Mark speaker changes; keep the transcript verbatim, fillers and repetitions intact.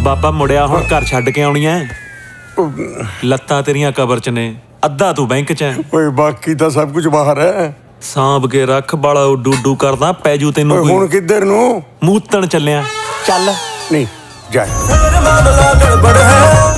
Speaker 1: बाबा मुड़िया हुण घर छड्ड के आउणी ऐ। लत्तां तेरियां कबर च ने, अद्धा तू बैंक च है।
Speaker 2: ओए बाकी तो सब कुछ बाहर है।
Speaker 1: सांभ के रख, बाला उड्डू उड्डू करदा पैजू तेनू।
Speaker 2: हुण किधर नूं?
Speaker 1: मूतण चलिया। चल
Speaker 2: नहीं जा।